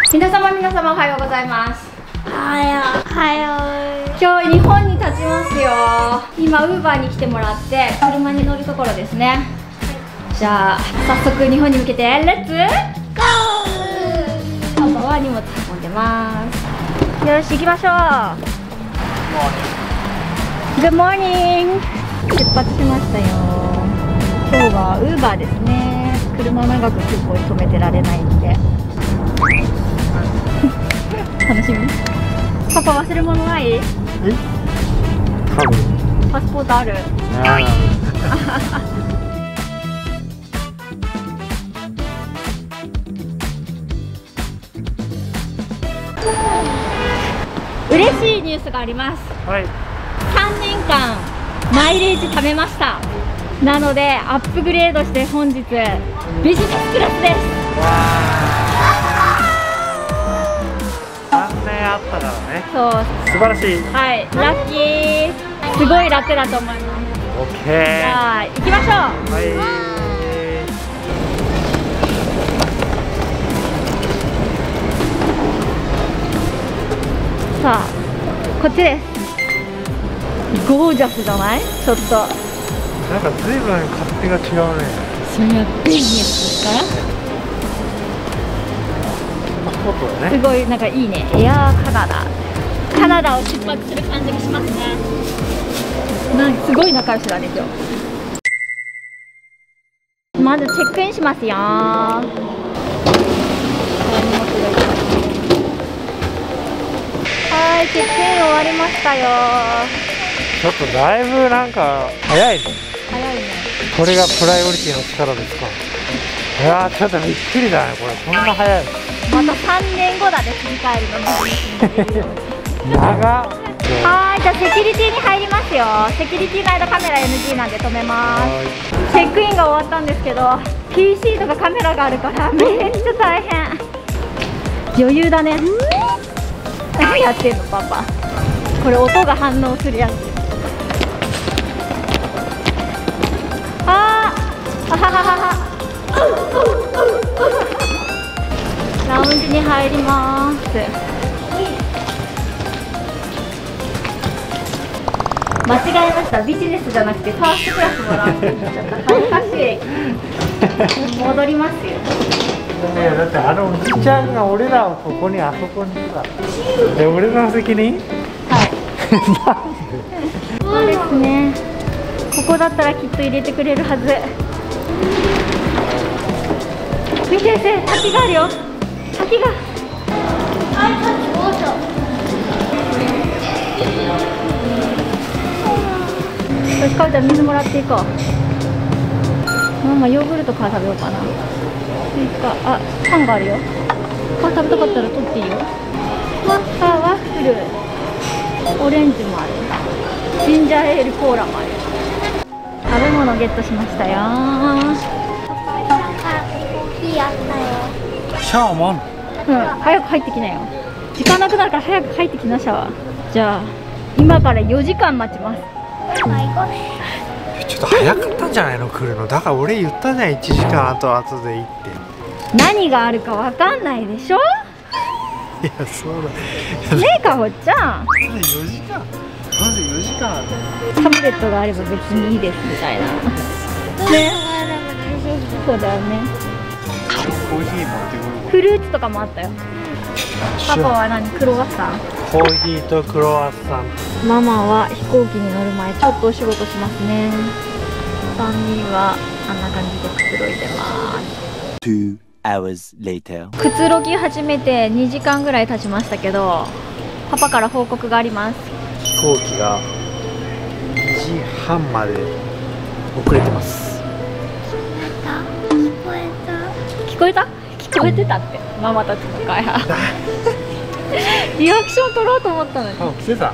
皆様おはようございます。 おはよう。 今日日本に立ちますよ。今ウーバーに来てもらって車に乗るところですね。じゃあ早速日本に向けてレッツゴー。パパは荷物運んでます。よし行きましょう。Good morning。出発しましたよ。今日はウーバーですね。車長く空港に止めてられないんで楽しみ。パパ忘れ物ない？ 多分パスポートある？嬉しいニュースがあります。 はい。 3年間マイレージ貯めました。なのでアップグレードして本日ビジネスクラスです。 3年あったからね。 そう、 素晴らしい。 はい、ラッキー。すごい楽だと思います。 オッケー。 じゃあ行きましょう。 はい。 さあこっちです。ゴージャスじゃない？ちょっとなんか随分勝手が違うね。 それはビジネスですから。 パスポートだね。 すごいなんかいいね。エアーカナダを出発する感じがしますね。なんかすごい仲良しだね今日。まずチェックインしますよ。はい、チェックイン終わりましたよ。 ちょっとだいぶなんか早いね。 早いね。 これがプライオリティの力ですか。いやーちょっとびっくりだねこれ。こんな早い。 また3年後だね、振り返るの。 長っ。 はい、じゃあセキュリティに入りますよ。セキュリティの間カメラ NG なんで止めます。チェックインが終わったんですけど PC とかカメラがあるからめっちゃ大変。余裕だね。何やってんのパパ。これ音が反応するやつ。あははは。ラウンジに入ります。間違えました。ビジネスじゃなくてファーストクラスのラウンジに行っちゃった。恥ずかしい。戻りますよ。 いやだってあのおじちゃんが俺らをここにあそこにさ。俺の責任？ はい。そうですね。ここだったらきっと入れてくれるはず。見てて、滝があるよ。滝が。よし、かおちゃん水もらっていこう。ママヨーグルトから食べようかな。スイカ、あ、パンがあるよ。パン食べたかったら取っていいよ。ワッフル、オレンジもある。ジンジャーエールコーラもある。食べ物ゲットしましたよ。 シャーマン。 うん、早く入ってきなよ。時間なくなるから早く入ってきなシャワー。じゃあ今から4時間待ちます。 ちょっと早かったんじゃないの来るの。だから俺言ったじゃん、1時間後で行って。 何があるかわかんないでしょ。 いやそうだねえかほちゃん。 まだ4時間まず4時間ある。 タブレットがあれば別にいいですみたいなね。そうだよね。 コーヒー持ってくる。 フルーツとかもあったよ。パパは何？クロワッサン？ コーヒーとクロワッサン。 ママは飛行機に乗る前ちょっとお仕事しますね。3人はあんな感じでくつろいでます。 2 hours later。 くつろぎ始めて2時間ぐらい経ちましたけど、パパから報告があります。 飛行機が2時半まで遅れてます。 聞こえた？聞こえてたってママたちの会話。リアクション取ろうと思ったのに。 あ、来てた。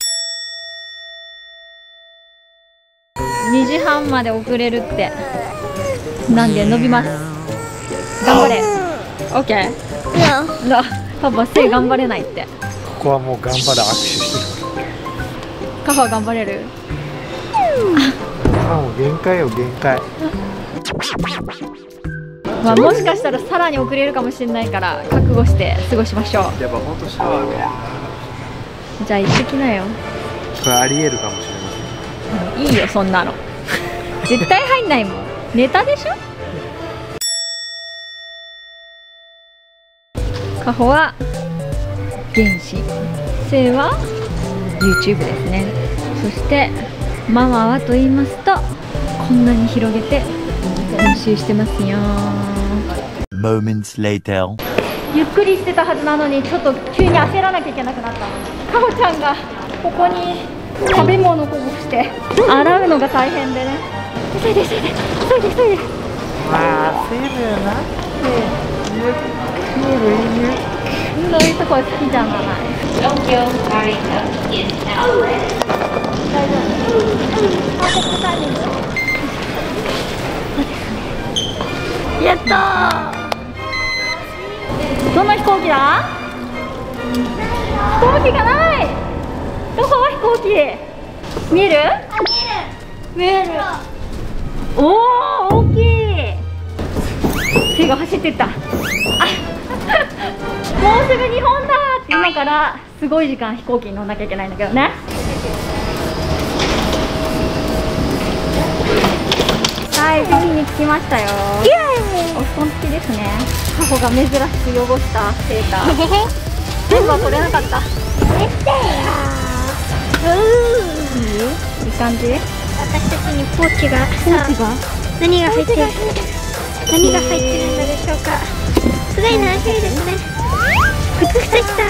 2時半まで遅れるって。なんで伸びます。頑張れ。オッケー。な、パパせい頑張れないって。 ここはもう頑張る握手してる。 カファ頑張れる。 もう限界よ限界。 まあ、もしかしたらさらに遅れるかもしれないから覚悟して過ごしましょう。 やっぱ本当シャワーがじゃあ行ってきなよ。 これありえるかもしれません。 いいよそんなの絶対入んないもん。ネタでしょ。カホは原始、セイは YouTube ですね。そしてママはと言いますとこんなに広げて練習してますよ。 Moments later. ゆっくりしてたはずなのにちょっと急に焦らなきゃいけなくなった。カホちゃんがここに食べ物をこぼして洗うのが大変でね。急いで急いで急いで急いで。 まあセールやな。 そういうとこ好きじゃない。大丈夫。やったー。どの飛行機だ？飛行機がない。どこ飛行機？見える？見える。おお、大きい。手が走ってった。もうすぐ日本だって。今からすごい時間飛行機に乗んなきゃいけないんだけどね。はい、海に着きましたよ。お布団付きですね。カホが珍しく汚したセーター全部は取れなかった。いい感じ。 私たちにポーチが何が入ってるんでしょうか。すごい楽しみですね。靴下きた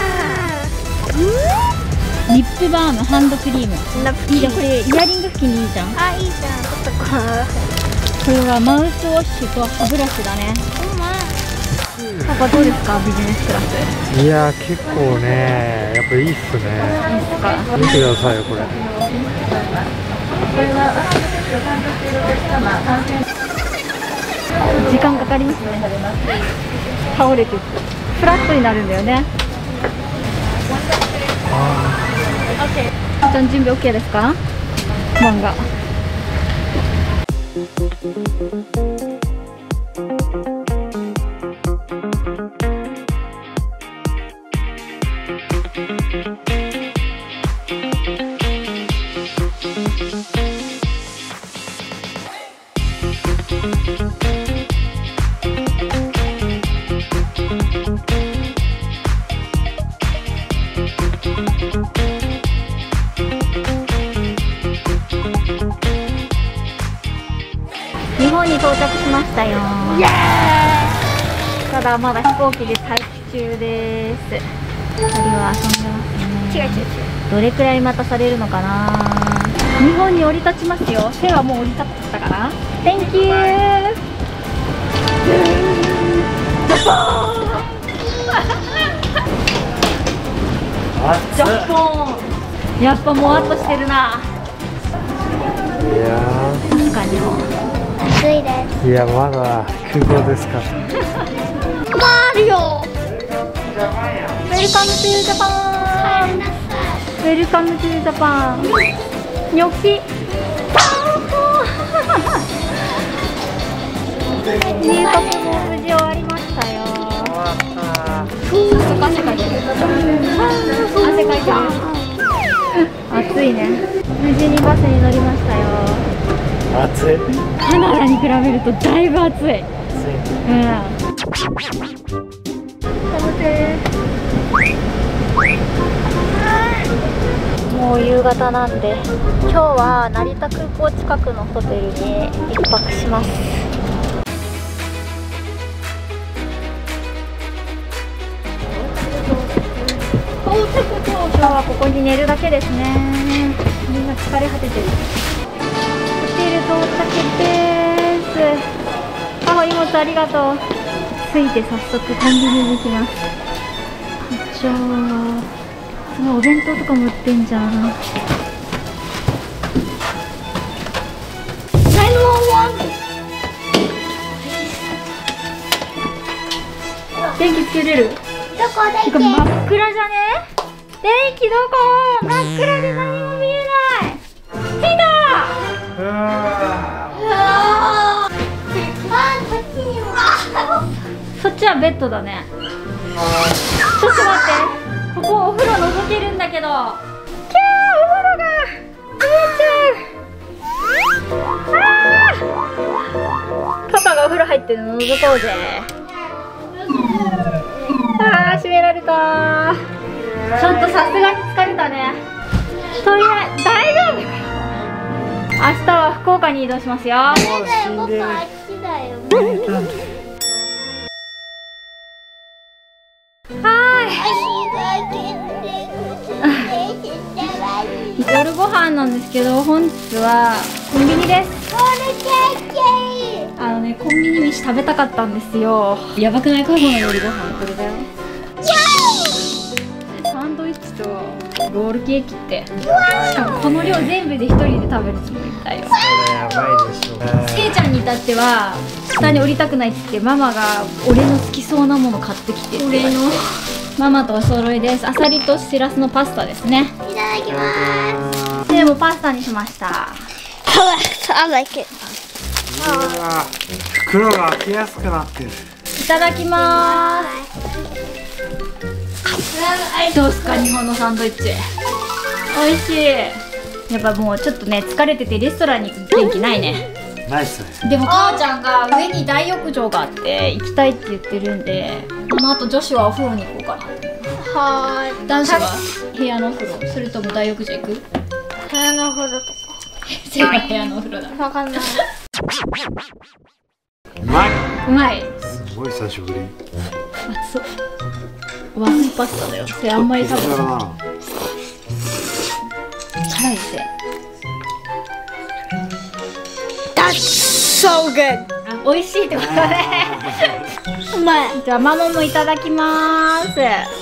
リップバーム、ハンドクリーム。いいじゃん、これイヤリング付近にいいじゃん。 あ、いいじゃん。ちょっとこれはマウスウォッシュと歯ブラシだね。パパどうですか、ビジネスクラス。 いや結構ね、やっぱいいっすね。見てくださいよこれ。 時間かかりますね。倒れてフラットになるんだよね。ちゃん準備 OK ですか？漫画。日本に到着しましたよ。ただまだ飛行機で待機中です。2人は遊んでますね。違う。どれくらい待たされるのかな。日本に降り立ちますよ。手はもう降り立ったかな。Thank you。ジャポン。やっぱもわっとしてるな。 いや確かに。 暑いです。 いやまだ空港ですから。 マリオ。 ウェルカムトゥージャパン。ウェルカムトゥージャパン。ニョキ。入国も無事終わりましたよ。汗かいてる。汗かいてる。暑いね。無事にバスに乗りましたよ。 暑い。 カナダに比べるとだいぶ暑い。もう夕方なんで、今日は成田空港近くのホテルに一泊します。今日はここに寝るだけですね。みんな疲れ果ててる。ホテル到着です。あ、荷物ありがとう。着いて早速コンビニに行きます。じゃあそのお弁当とかも売ってんじゃん。電気つけれる？ どこでてか真っ暗じゃね？電気どこ？真っ暗で何も見えない。着いた！ こっちにも。 そっちはベッドだね。ちょっと待って、ここお風呂覗けるんだけど。キャー、お風呂が見えちゃう。パパがお風呂入ってるの覗こうぜ。あー、閉められた。ちょっとさすがに疲れたね。とりあえず大丈夫かよ。明日は福岡に移動しますよ。 僕あっちだよ。 夜ご飯なんですけど、本日はコンビニです。コンビニ飯食べたかったんですよ。やばくない？過去の夜ご飯これだよ。サンドイッチとロールケーキって、しかもこの量全部で一人で食べるつもりだよ。 それやばいでしょ。 けいちゃんに至っては下に降りたくないって言って、ママが俺の好きそうなもの買ってきてって。俺のママとお揃いです。アサリとしらすのパスタですね。 いただきます。 でもパスタにしました。 I like it. 袋が開きやすくなってる。 いただきます。どうすか、日本のサンドイッチ。美味しい。やっぱもうちょっとね、疲れててレストランに行く元気ないね。 ナイスね。 でも母ちゃんが上に大浴場があって行きたいって言ってるんで、この後女子はお風呂に行こうかな。 はーい。 男子は部屋のお風呂、それとも大浴場行く？ 部屋のお風呂とか。 それが部屋のお風呂だ。 わかんない。 うまい。 うまい。 すごい久しぶり。 熱そう。和風パスタだよ。それあんまり食べない。辛いぜ。 That's so good. 美味しいってことね。 うまい。 じゃあママもいただきます。